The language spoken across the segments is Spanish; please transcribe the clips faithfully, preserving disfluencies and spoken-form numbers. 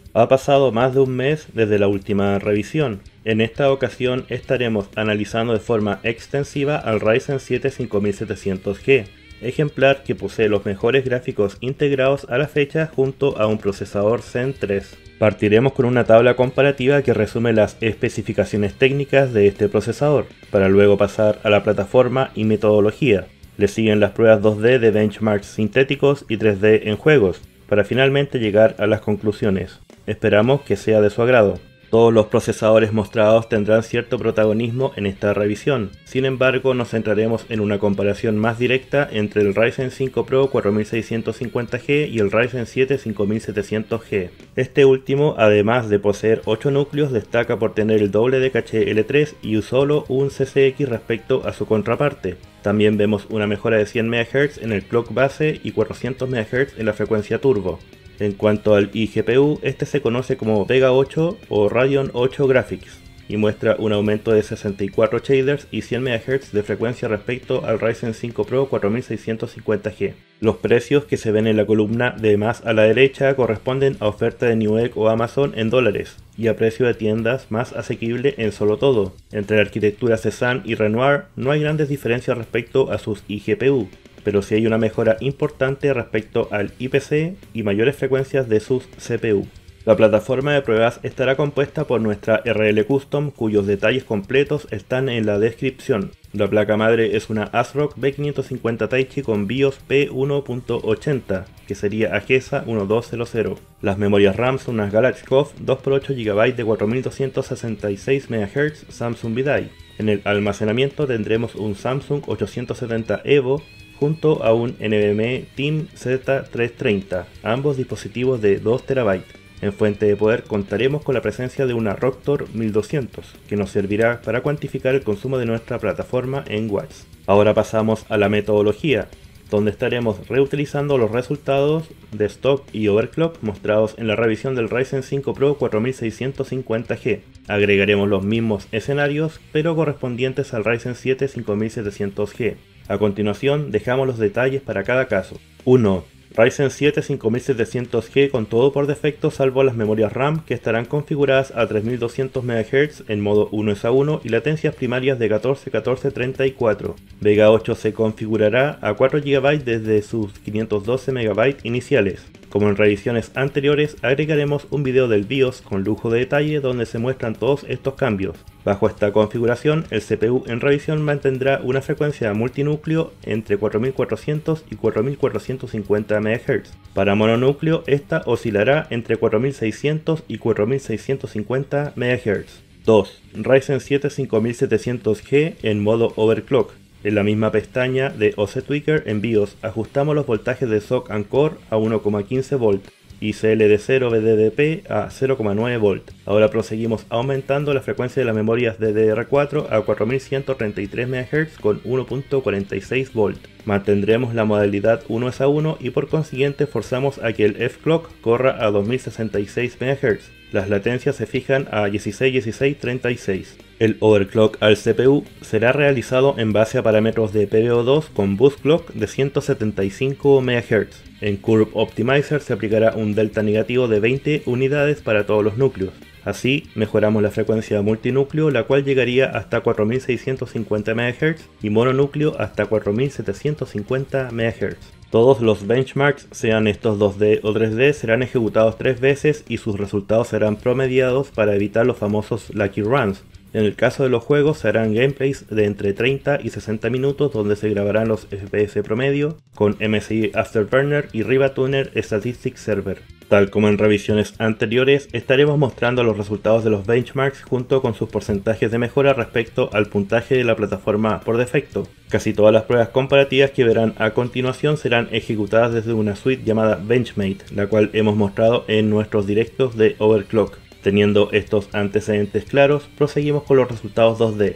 Ha pasado más de un mes desde la última revisión. En esta ocasión estaremos analizando de forma extensiva al Ryzen siete cinco mil setecientos G, ejemplar que posee los mejores gráficos integrados a la fecha junto a un procesador Zen tres. Partiremos con una tabla comparativa que resume las especificaciones técnicas de este procesador, para luego pasar a la plataforma y metodología. Le siguen las pruebas dos D de benchmarks sintéticos y tres D en juegos, para finalmente llegar a las conclusiones. Esperamos que sea de su agrado. Todos los procesadores mostrados tendrán cierto protagonismo en esta revisión, sin embargo nos centraremos en una comparación más directa entre el Ryzen cinco Pro cuatro mil seiscientos cincuenta G y el Ryzen siete cinco mil setecientos G. Este último, además de poseer ocho núcleos, destaca por tener el doble de caché L tres y solo un C C X respecto a su contraparte. También vemos una mejora de cien megahertz en el clock base y cuatrocientos megahertz en la frecuencia turbo. En cuanto al iGPU, este se conoce como Vega ocho o Radeon ocho Graphics y muestra un aumento de sesenta y cuatro shaders y cien megahertz de frecuencia respecto al Ryzen cinco Pro cuatro mil seiscientos cincuenta G. Los precios que se ven en la columna de más a la derecha corresponden a oferta de Newegg o Amazon en dólares y a precio de tiendas más asequible en Solo Todo. Entre la arquitectura Cezanne y Renoir no hay grandes diferencias respecto a sus iGPU, pero sí hay una mejora importante respecto al I P C y mayores frecuencias de sus C P U. La plataforma de pruebas estará compuesta por nuestra R L Custom, cuyos detalles completos están en la descripción. La placa madre es una ASRock B quinientos cincuenta Taichi con BIOS P uno punto ochenta, que sería AGESA doce cero. Las memorias RAM son unas Galaxy-Coff dos por ocho gigabytes de cuatro mil doscientos sesenta y seis megahertz Samsung VDI. En el almacenamiento tendremos un Samsung ochocientos setenta Evo junto a un NVMe Team Z trescientos treinta, ambos dispositivos de dos terabytes. En fuente de poder contaremos con la presencia de una Rocktor mil doscientos, que nos servirá para cuantificar el consumo de nuestra plataforma en watts. Ahora pasamos a la metodología, donde estaremos reutilizando los resultados de stock y overclock mostrados en la revisión del Ryzen cinco Pro cuatro mil seiscientos cincuenta G. Agregaremos los mismos escenarios, pero correspondientes al Ryzen siete cinco mil setecientos G. A continuación dejamos los detalles para cada caso. uno. Ryzen siete cinco mil setecientos G con todo por defecto salvo las memorias RAM, que estarán configuradas a tres mil doscientos megahertz en modo uno a uno y latencias primarias de catorce, catorce, treinta y cuatro. Vega ocho se configurará a cuatro gigabytes desde sus quinientos doce megabytes iniciales. Como en revisiones anteriores, agregaremos un video del BIOS con lujo de detalle donde se muestran todos estos cambios. Bajo esta configuración, el C P U en revisión mantendrá una frecuencia multinúcleo entre cuatro mil cuatrocientos y cuatro mil cuatrocientos cincuenta megahertz. Para mononúcleo, esta oscilará entre cuatro mil seiscientos y cuatro mil seiscientos cincuenta megahertz. dos. Ryzen siete cinco mil setecientos G en modo overclock. En la misma pestaña de O C Tweaker en BIOS ajustamos los voltajes de S O C and Core a uno coma quince volt y C L D cero B D D P a cero coma nueve volt. Ahora proseguimos aumentando la frecuencia de las memorias D D R cuatro a cuatro mil ciento treinta y tres megahertz con uno punto cuarenta y seis volt. Mantendremos la modalidad uno a uno y por consiguiente forzamos a que el F-Clock corra a dos mil sesenta y seis megahertz. Las latencias se fijan a dieciséis, dieciséis, treinta y seis. El overclock al C P U será realizado en base a parámetros de P B O dos con boost clock de ciento setenta y cinco megahertz. En Curve Optimizer se aplicará un delta negativo de veinte unidades para todos los núcleos. Así mejoramos la frecuencia multinúcleo, la cual llegaría hasta cuatro mil seiscientos cincuenta megahertz y mononúcleo hasta cuatro mil setecientos cincuenta megahertz. Todos los benchmarks, sean estos dos D o tres D, serán ejecutados tres veces y sus resultados serán promediados para evitar los famosos Lucky Runs. En el caso de los juegos se harán gameplays de entre treinta y sesenta minutos donde se grabarán los F P S promedio con M S I Afterburner y RivaTuner Statistics Server. Tal como en revisiones anteriores, estaremos mostrando los resultados de los benchmarks junto con sus porcentajes de mejora respecto al puntaje de la plataforma por defecto. Casi todas las pruebas comparativas que verán a continuación serán ejecutadas desde una suite llamada Benchmade, la cual hemos mostrado en nuestros directos de Overclock. Teniendo estos antecedentes claros, proseguimos con los resultados dos D.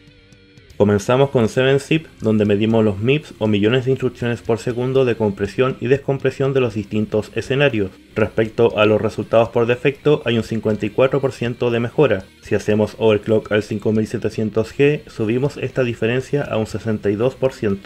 Comenzamos con seven zip, donde medimos los M I P S o millones de instrucciones por segundo de compresión y descompresión de los distintos escenarios. Respecto a los resultados por defecto, hay un cincuenta y cuatro por ciento de mejora. Si hacemos overclock al cinco mil setecientos G, subimos esta diferencia a un sesenta y dos por ciento.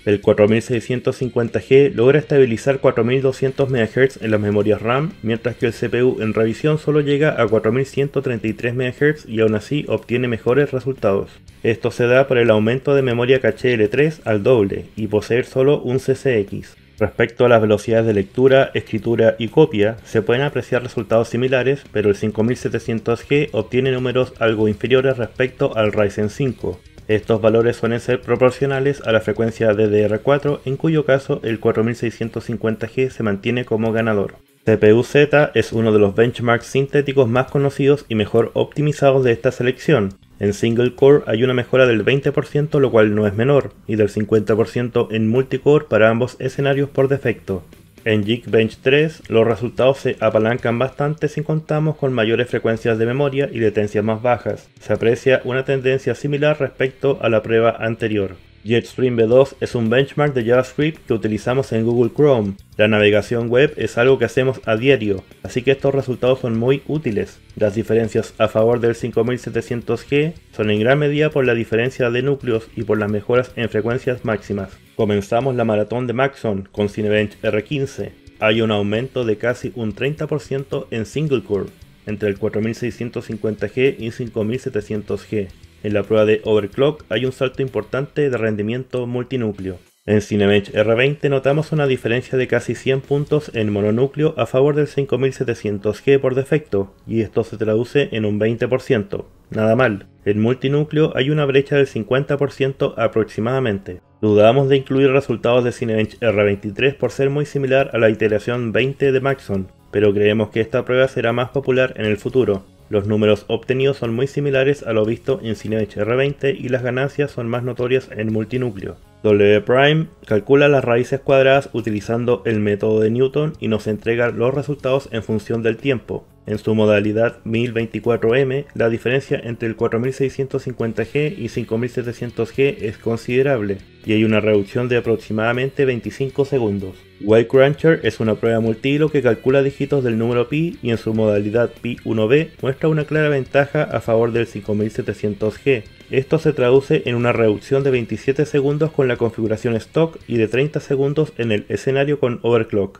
El cuatro mil seiscientos cincuenta G logra estabilizar cuatro mil doscientos megahertz en las memorias RAM, mientras que el C P U en revisión solo llega a cuatro mil ciento treinta y tres megahertz y aún así obtiene mejores resultados. Esto se da por el aumento de memoria caché L tres al doble y poseer solo un C C X. Respecto a las velocidades de lectura, escritura y copia, se pueden apreciar resultados similares, pero el cinco mil setecientos G obtiene números algo inferiores respecto al Ryzen cinco. Estos valores suelen ser proporcionales a la frecuencia D D R cuatro, en cuyo caso el cuatro mil seiscientos cincuenta G se mantiene como ganador. C P U Z es uno de los benchmarks sintéticos más conocidos y mejor optimizados de esta selección. En single core hay una mejora del veinte por ciento, lo cual no es menor, y del cincuenta por ciento en multicore para ambos escenarios por defecto. En Geekbench tres, los resultados se apalancan bastante si contamos con mayores frecuencias de memoria y latencias más bajas. Se aprecia una tendencia similar respecto a la prueba anterior. Jetstream V dos es un benchmark de JavaScript que utilizamos en Google Chrome. La navegación web es algo que hacemos a diario, así que estos resultados son muy útiles. Las diferencias a favor del cinco mil setecientos G son en gran medida por la diferencia de núcleos y por las mejoras en frecuencias máximas. Comenzamos la maratón de Maxon con Cinebench R quince. Hay un aumento de casi un treinta por ciento en single core entre el cuatro mil seiscientos cincuenta G y cinco mil setecientos G. En la prueba de overclock hay un salto importante de rendimiento multinúcleo. En Cinebench R veinte notamos una diferencia de casi cien puntos en mononúcleo a favor del cinco mil setecientos G por defecto, y esto se traduce en un veinte por ciento. Nada mal. En multinúcleo hay una brecha del cincuenta por ciento aproximadamente. Dudamos de incluir resultados de Cinebench R veintitrés por ser muy similar a la iteración veinte de Maxon, pero creemos que esta prueba será más popular en el futuro. Los números obtenidos son muy similares a lo visto en Cinebench R veinte y las ganancias son más notorias en multinúcleo. W Prime calcula las raíces cuadradas utilizando el método de Newton y nos entrega los resultados en función del tiempo. En su modalidad mil veinticuatro M, la diferencia entre el cuatro mil seiscientos cincuenta G y cinco mil setecientos G es considerable, y hay una reducción de aproximadamente veinticinco segundos. Y-Cruncher es una prueba multihilo que calcula dígitos del número pi y en su modalidad pi uno B muestra una clara ventaja a favor del cinco mil setecientos G. Esto se traduce en una reducción de veintisiete segundos con la configuración stock y de treinta segundos en el escenario con overclock.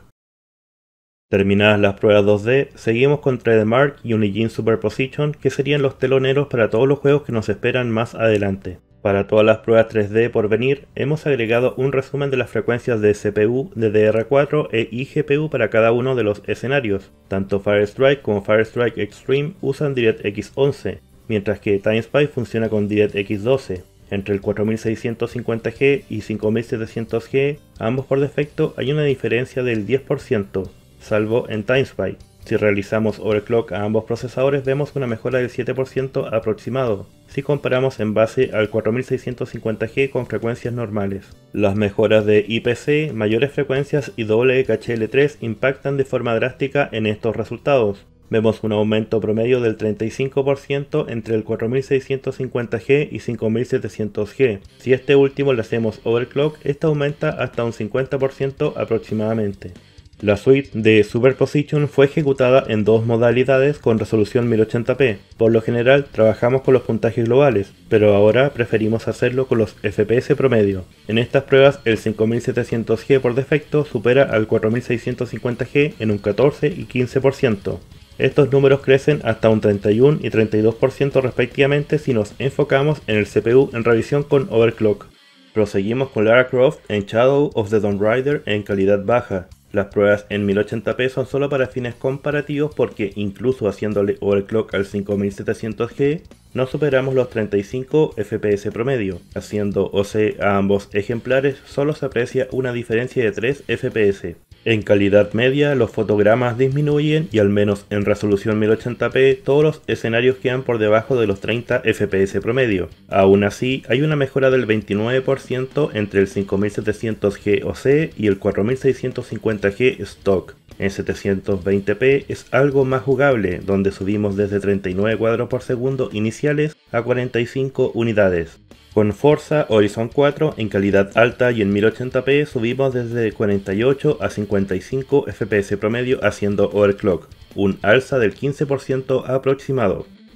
Terminadas las pruebas dos D, seguimos con Trademark y Unigine Superposition, que serían los teloneros para todos los juegos que nos esperan más adelante. Para todas las pruebas tres D por venir, hemos agregado un resumen de las frecuencias de C P U, D D R cuatro e I G P U para cada uno de los escenarios. Tanto Firestrike como Firestrike Extreme usan DirectX once, mientras que TimeSpy funciona con DirectX doce. Entre el cuatro mil seiscientos cincuenta G y cinco mil setecientos G, ambos por defecto, hay una diferencia del diez por ciento. Salvo en TimeSpy. Si realizamos overclock a ambos procesadores vemos una mejora del siete por ciento aproximado, si comparamos en base al cuatro mil seiscientos cincuenta G con frecuencias normales. Las mejoras de I P C, mayores frecuencias y doble caché L tres impactan de forma drástica en estos resultados. Vemos un aumento promedio del treinta y cinco por ciento entre el cuatro mil seiscientos cincuenta G y cinco mil setecientos G. Si este último le hacemos overclock, este aumenta hasta un cincuenta por ciento aproximadamente. La suite de Superposition fue ejecutada en dos modalidades con resolución mil ochenta p. Por lo general trabajamos con los puntajes globales, pero ahora preferimos hacerlo con los F P S promedio. En estas pruebas el cinco mil setecientos G por defecto supera al cuatro mil seiscientos cincuenta G en un catorce y quince por ciento. Estos números crecen hasta un treinta y uno y treinta y dos por ciento respectivamente si nos enfocamos en el C P U en revisión con overclock. Proseguimos con Lara Croft en Shadow of the Tomb Raider en calidad baja. Las pruebas en mil ochenta p son solo para fines comparativos porque incluso haciéndole overclock al cinco mil setecientos G, no superamos los treinta y cinco F P S promedio. Haciendo O C a ambos ejemplares solo se aprecia una diferencia de tres F P S. En calidad media los fotogramas disminuyen y al menos en resolución mil ochenta p todos los escenarios quedan por debajo de los treinta F P S promedio. Aún así hay una mejora del veintinueve por ciento entre el cinco mil setecientos G O C y el cuatro mil seiscientos cincuenta G stock. En setecientos veinte p es algo más jugable, donde subimos desde treinta y nueve cuadros por segundo iniciales a cuarenta y cinco unidades. Con Forza Horizon cuatro en calidad alta y en mil ochenta p subimos desde cuarenta y ocho a cincuenta y cinco F P S promedio haciendo overclock, un alza del quince por ciento aproximado.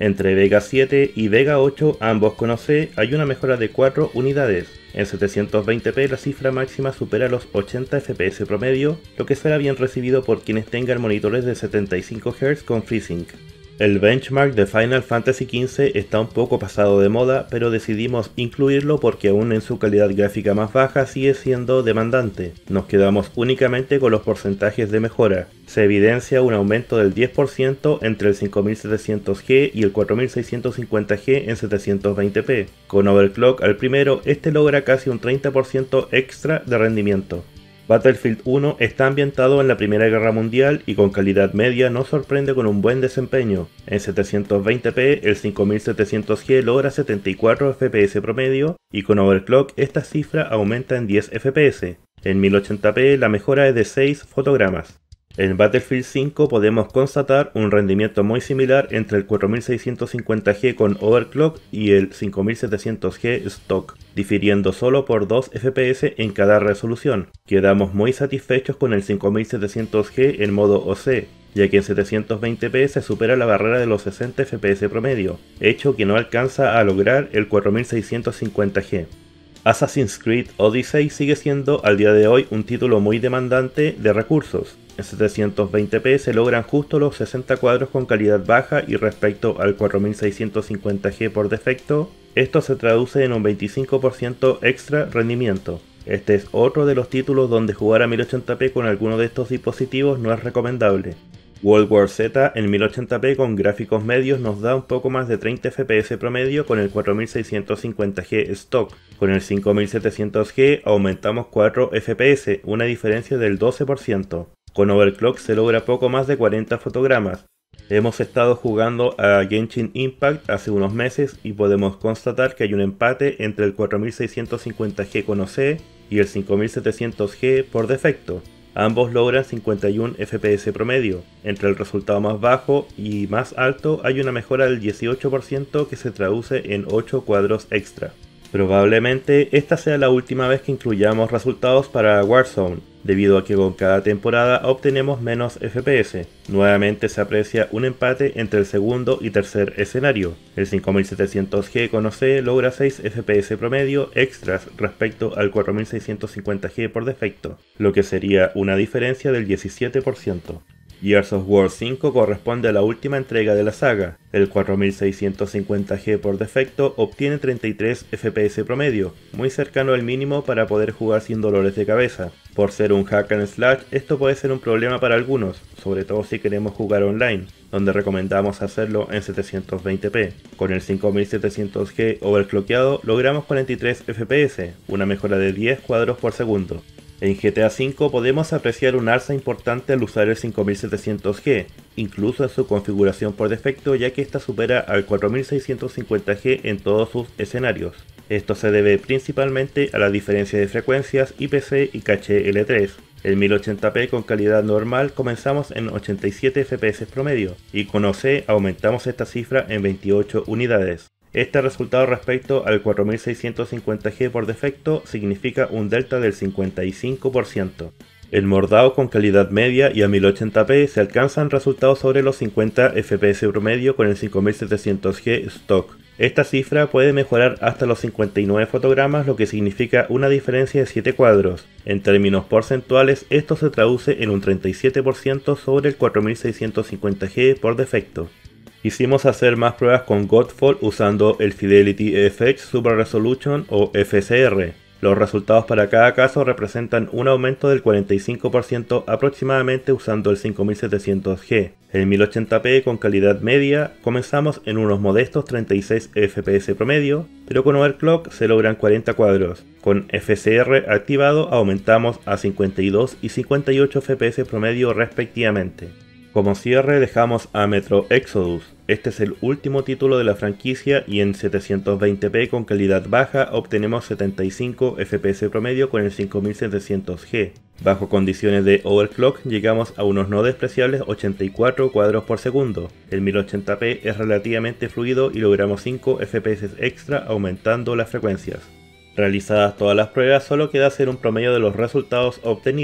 Entre Vega siete y Vega ocho, ambos con O C, hay una mejora de cuatro unidades. En setecientos veinte p la cifra máxima supera los ochenta F P S promedio, lo que será bien recibido por quienes tengan monitores de setenta y cinco hertz con FreeSync. El benchmark de Final Fantasy quince está un poco pasado de moda, pero decidimos incluirlo porque aún en su calidad gráfica más baja sigue siendo demandante. Nos quedamos únicamente con los porcentajes de mejora. Se evidencia un aumento del diez por ciento entre el cinco mil setecientos G y el cuatro mil seiscientos cincuenta G en setecientos veinte p. Con overclock al primero, este logra casi un treinta por ciento extra de rendimiento. Battlefield uno está ambientado en la Primera Guerra Mundial y con calidad media nos sorprende con un buen desempeño. En setecientos veinte p el cinco mil setecientos G logra setenta y cuatro F P S promedio y con overclock esta cifra aumenta en diez F P S. En mil ochenta p la mejora es de seis fotogramas. En Battlefield cinco podemos constatar un rendimiento muy similar entre el cuatro mil seiscientos cincuenta G con overclock y el cinco mil setecientos G stock, difiriendo solo por dos F P S en cada resolución. Quedamos muy satisfechos con el cinco mil setecientos G en modo O C, ya que en setecientos veinte p se supera la barrera de los sesenta F P S promedio, hecho que no alcanza a lograr el cuatro mil seiscientos cincuenta G. Assassin's Creed Odyssey sigue siendo al día de hoy un título muy demandante de recursos. En setecientos veinte p se logran justo los sesenta cuadros con calidad baja y respecto al cuatro mil seiscientos cincuenta G por defecto, esto se traduce en un veinticinco por ciento extra rendimiento. Este es otro de los títulos donde jugar a mil ochenta p con alguno de estos dispositivos no es recomendable. World War Z en mil ochenta p con gráficos medios nos da un poco más de treinta F P S promedio con el cuatro mil seiscientos cincuenta G stock. Con el cinco mil setecientos G aumentamos cuatro F P S, una diferencia del doce por ciento. Con overclock se logra poco más de cuarenta fotogramas. Hemos estado jugando a Genshin Impact hace unos meses y podemos constatar que hay un empate entre el cuatro mil seiscientos cincuenta G con O C y el cinco mil setecientos G por defecto. Ambos logran cincuenta y uno F P S promedio. Entre el resultado más bajo y más alto hay una mejora del dieciocho por ciento que se traduce en ocho cuadros extra. Probablemente esta sea la última vez que incluyamos resultados para Warzone, debido a que con cada temporada obtenemos menos F P S. Nuevamente se aprecia un empate entre el segundo y tercer escenario. El cinco mil setecientos G con O C logra seis F P S promedio extras respecto al cuatro mil seiscientos cincuenta G por defecto, lo que sería una diferencia del diecisiete por ciento. Gears of War cinco corresponde a la última entrega de la saga. El cuatro mil seiscientos cincuenta G por defecto obtiene treinta y tres F P S promedio, muy cercano al mínimo para poder jugar sin dolores de cabeza. Por ser un hack and slash, esto puede ser un problema para algunos, sobre todo si queremos jugar online, donde recomendamos hacerlo en setecientos veinte p. Con el cinco mil setecientos G overclockeado logramos cuarenta y tres F P S, una mejora de diez cuadros por segundo. En G T A cinco podemos apreciar un alza importante al usar el cinco mil setecientos G, incluso en su configuración por defecto, ya que esta supera al cuatro mil seiscientos cincuenta G en todos sus escenarios. Esto se debe principalmente a la diferencia de frecuencias I P C y caché L tres. En mil ochenta p con calidad normal comenzamos en ochenta y siete F P S promedio, y con O C aumentamos esta cifra en veintiocho unidades. Este resultado respecto al cuatro mil seiscientos cincuenta G por defecto significa un delta del cincuenta y cinco por ciento. En Mordao con calidad media y a mil ochenta p se alcanzan resultados sobre los cincuenta F P S promedio con el cinco mil setecientos G stock. Esta cifra puede mejorar hasta los cincuenta y nueve fotogramas, lo que significa una diferencia de siete cuadros. En términos porcentuales, esto se traduce en un treinta y siete por ciento sobre el cuatro mil seiscientos cincuenta G por defecto. Quisimos hacer más pruebas con Godfall usando el Fidelity F X Super Resolution o F S R. Los resultados para cada caso representan un aumento del cuarenta y cinco por ciento aproximadamente usando el cinco mil setecientos G. En mil ochenta p con calidad media comenzamos en unos modestos treinta y seis F P S promedio, pero con overclock se logran cuarenta cuadros. Con F S R activado aumentamos a cincuenta y dos y cincuenta y ocho F P S promedio respectivamente. Como cierre dejamos a Metro Exodus. Este es el último título de la franquicia y en setecientos veinte p con calidad baja obtenemos setenta y cinco F P S promedio con el cinco mil setecientos G. Bajo condiciones de overclock llegamos a unos no despreciables ochenta y cuatro cuadros por segundo. El mil ochenta p es relativamente fluido y logramos cinco F P S extra aumentando las frecuencias. Realizadas todas las pruebas, solo queda hacer un promedio de los resultados obtenidos.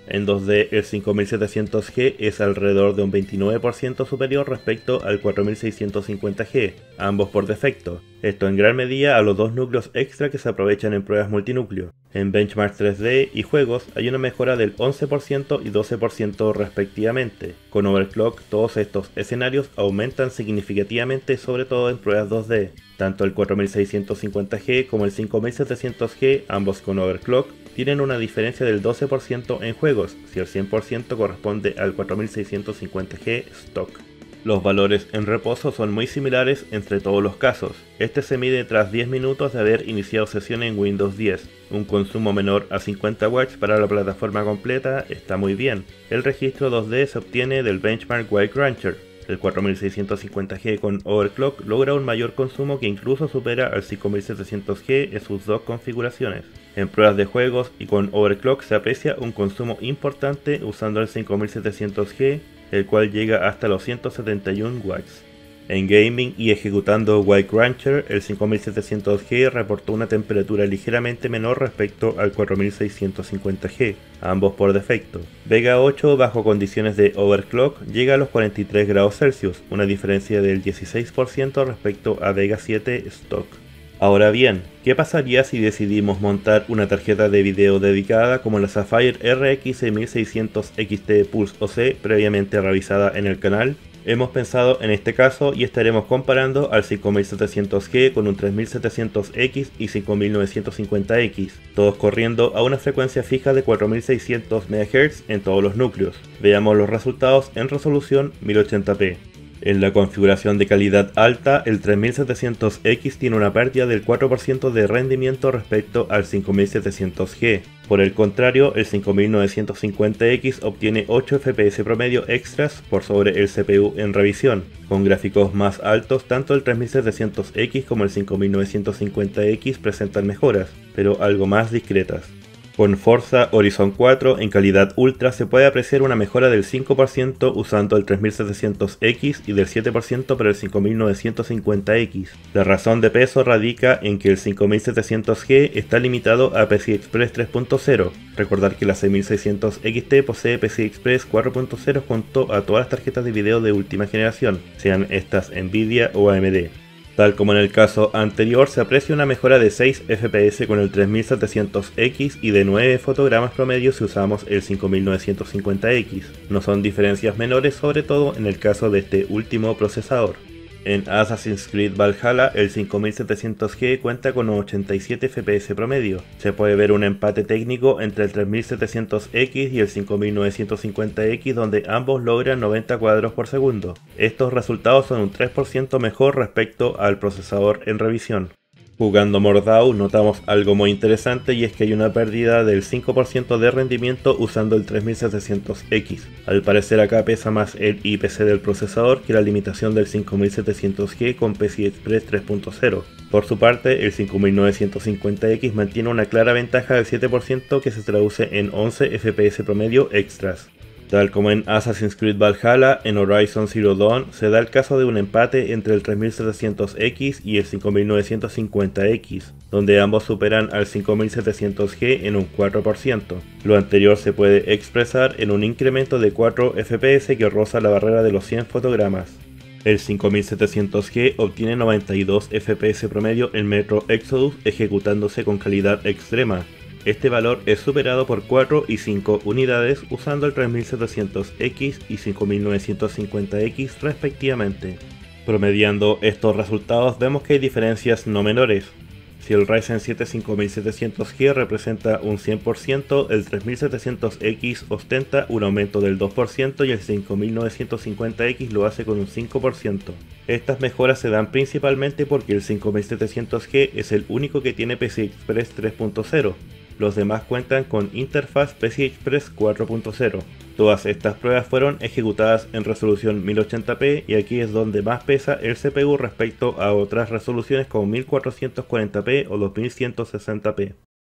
En dos D el cinco mil setecientos G es alrededor de un veintinueve por ciento superior respecto al cuatro mil seiscientos cincuenta G, ambos por defecto, esto en gran medida a los dos núcleos extra que se aprovechan en pruebas multinúcleo. En benchmark tres D y juegos hay una mejora del once por ciento y doce por ciento respectivamente. Con overclock todos estos escenarios aumentan significativamente, sobre todo en pruebas dos D. Tanto el cuatro mil seiscientos cincuenta G como el cinco mil setecientos G, ambos con overclock, tienen una diferencia del doce por ciento en juegos, si el cien por ciento corresponde al cuatro mil seiscientos cincuenta G stock. Los valores en reposo son muy similares entre todos los casos. Este se mide tras diez minutos de haber iniciado sesión en Windows diez. Un consumo menor a cincuenta watts para la plataforma completa está muy bien. El registro dos D se obtiene del benchmark White Rancher. El cuatro mil seiscientos cincuenta G con overclock logra un mayor consumo que incluso supera al cinco mil setecientos G en sus dos configuraciones. En pruebas de juegos y con overclock se aprecia un consumo importante usando el cinco mil setecientos G, el cual llega hasta los ciento setenta y uno watts. En gaming y ejecutando White Rancher, el cinco mil setecientos G reportó una temperatura ligeramente menor respecto al cuatro mil seiscientos cincuenta G, ambos por defecto. Vega ocho bajo condiciones de overclock llega a los cuarenta y tres grados Celsius, una diferencia del dieciséis por ciento respecto a Vega siete stock. Ahora bien, ¿qué pasaría si decidimos montar una tarjeta de video dedicada como la Sapphire R X seis mil seiscientos X T Pulse O C previamente revisada en el canal? Hemos pensado en este caso y estaremos comparando al cinco mil setecientos G con un tres mil setecientos X y cinco mil novecientos cincuenta X, todos corriendo a una frecuencia fija de cuatro mil seiscientos megahertz en todos los núcleos. Veamos los resultados en resolución mil ochenta p. En la configuración de calidad alta, el tres mil setecientos X tiene una pérdida del cuatro por ciento de rendimiento respecto al cinco mil setecientos G. Por el contrario, el cinco mil novecientos cincuenta X obtiene ocho F P S promedio extras por sobre el C P U en revisión. Con gráficos más altos, tanto el tres mil setecientos X como el cinco mil novecientos cincuenta X presentan mejoras, pero algo más discretas. Con Forza Horizon cuatro en calidad ultra se puede apreciar una mejora del cinco por ciento usando el tres mil setecientos X y del siete por ciento para el cinco mil novecientos cincuenta X. La razón de peso radica en que el cinco mil setecientos G está limitado a P C I Express tres punto cero. Recordar que la seis mil seiscientos X T posee P C I Express cuatro punto cero junto a todas las tarjetas de video de última generación, sean estas Nvidia o A M D. Tal como en el caso anterior, se aprecia una mejora de seis F P S con el tres mil setecientos X y de nueve fotogramas promedio si usamos el cinco mil novecientos cincuenta X. No son diferencias menores, sobre todo en el caso de este último procesador. En Assassin's Creed Valhalla, el cinco mil setecientos G cuenta con ochenta y siete F P S promedio. Se puede ver un empate técnico entre el tres mil setecientos X y el cinco mil novecientos cincuenta X, donde ambos logran noventa cuadros por segundo. Estos resultados son un tres por ciento mejor respecto al procesador en revisión. Jugando Mordhau notamos algo muy interesante, y es que hay una pérdida del cinco por ciento de rendimiento usando el tres mil setecientos X. Al parecer acá pesa más el I P C del procesador que la limitación del cinco mil setecientos G con P C I Express tres punto cero. Por su parte, el cinco mil novecientos cincuenta X mantiene una clara ventaja del siete por ciento que se traduce en once F P S promedio extras. Tal como en Assassin's Creed Valhalla, en Horizon Zero Dawn se da el caso de un empate entre el tres mil setecientos X y el cinco mil novecientos cincuenta X, donde ambos superan al cinco mil setecientos G en un cuatro por ciento. Lo anterior se puede expresar en un incremento de cuatro F P S que roza la barrera de los cien fotogramas. El cinco mil setecientos G obtiene noventa y dos F P S promedio en Metro Exodus ejecutándose con calidad extrema. Este valor es superado por cuatro y cinco unidades usando el tres mil setecientos X y cinco mil novecientos cincuenta X respectivamente. Promediando estos resultados vemos que hay diferencias no menores. Si el Ryzen siete cinco mil setecientos G representa un cien por ciento, el tres mil setecientos X ostenta un aumento del dos por ciento y el cinco mil novecientos cincuenta X lo hace con un cinco por ciento. Estas mejoras se dan principalmente porque el cinco mil setecientos G es el único que tiene P C I Express tres punto cero. Los demás cuentan con interfaz P C I Express cuatro punto cero. Todas estas pruebas fueron ejecutadas en resolución mil ochenta p y aquí es donde más pesa el C P U respecto a otras resoluciones como mil cuatrocientos cuarenta p o dos mil ciento sesenta p.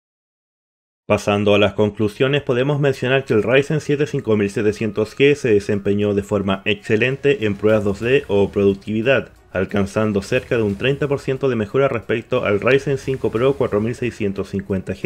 Pasando a las conclusiones, podemos mencionar que el Ryzen siete cinco mil setecientos G se desempeñó de forma excelente en pruebas dos D o productividad, alcanzando cerca de un treinta por ciento de mejora respecto al Ryzen cinco Pro cuatro mil seiscientos cincuenta G.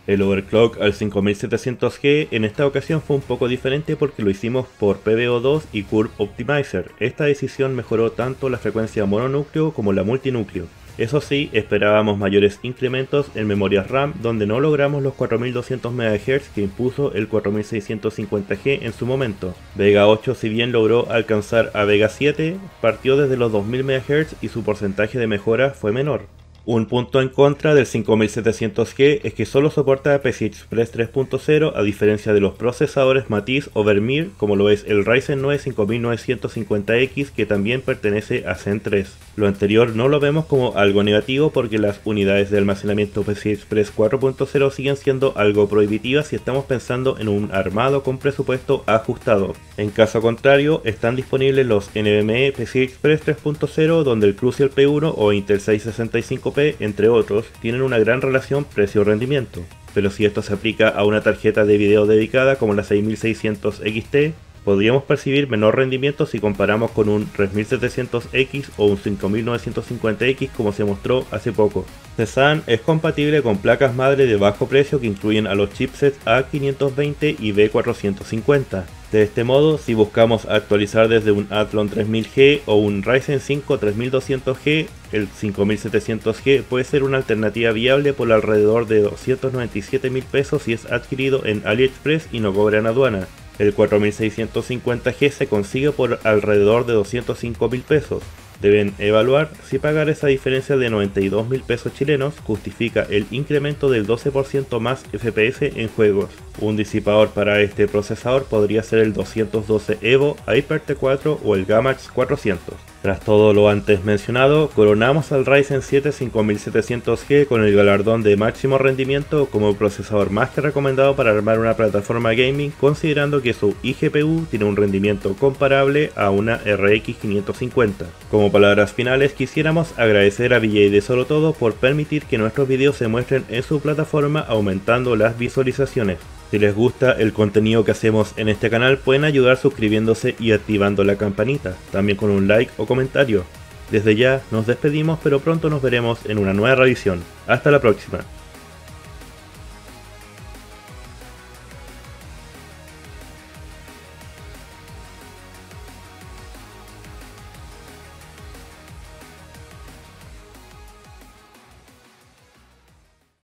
El overclock al cinco mil setecientos G en esta ocasión fue un poco diferente porque lo hicimos por P B O dos y Curve Optimizer. Esta decisión mejoró tanto la frecuencia mononúcleo como la multinúcleo. Eso sí, esperábamos mayores incrementos en memorias RAM, donde no logramos los cuatro mil doscientos megahertz que impuso el cuatro mil seiscientos cincuenta G en su momento. Vega ocho, si bien logró alcanzar a Vega siete, partió desde los dos mil megahertz y su porcentaje de mejora fue menor. Un punto en contra del cinco mil setecientos G es que solo soporta P C I Express tres punto cero a diferencia de los procesadores Matiz o Vermeer, como lo es el Ryzen nueve cinco mil novecientos cincuenta X, que también pertenece a Zen tres. Lo anterior no lo vemos como algo negativo porque las unidades de almacenamiento P C I Express cuatro punto cero siguen siendo algo prohibitivas si estamos pensando en un armado con presupuesto ajustado. En caso contrario, están disponibles los NVMe P C I Express tres punto cero, donde el Crucial P uno o Intel seiscientos sesenta y cinco P, entre otros, tienen una gran relación precio-rendimiento. Pero si esto se aplica a una tarjeta de video dedicada como la seis mil seiscientos X T, podríamos percibir menor rendimiento si comparamos con un tres mil setecientos X o un cinco mil novecientos cincuenta X como se mostró hace poco. Cezanne es compatible con placas madre de bajo precio que incluyen a los chipsets A quinientos veinte y B cuatrocientos cincuenta. De este modo, si buscamos actualizar desde un Athlon tres mil G o un Ryzen cinco tres mil doscientos G, el cinco mil setecientos G puede ser una alternativa viable por alrededor de doscientos noventa y siete mil pesos si es adquirido en AliExpress y no cobran aduana. El cuatro mil seiscientos cincuenta G se consigue por alrededor de doscientos cinco mil pesos. Deben evaluar si pagar esa diferencia de noventa y dos mil pesos chilenos justifica el incremento del doce por ciento más F P S en juegos. Un disipador para este procesador podría ser el doscientos doce Evo, Hyper T cuatro o el Gamax cuatrocientos. Tras todo lo antes mencionado, coronamos al Ryzen siete cinco mil setecientos G con el galardón de máximo rendimiento como el procesador más que recomendado para armar una plataforma gaming, considerando que su I G P U tiene un rendimiento comparable a una R X quinientos cincuenta. Como palabras finales, quisiéramos agradecer a V J de Solo Todo por permitir que nuestros videos se muestren en su plataforma, aumentando las visualizaciones. Si les gusta el contenido que hacemos en este canal, pueden ayudar suscribiéndose y activando la campanita, también con un like o comentario. Desde ya nos despedimos, pero pronto nos veremos en una nueva revisión. Hasta la próxima.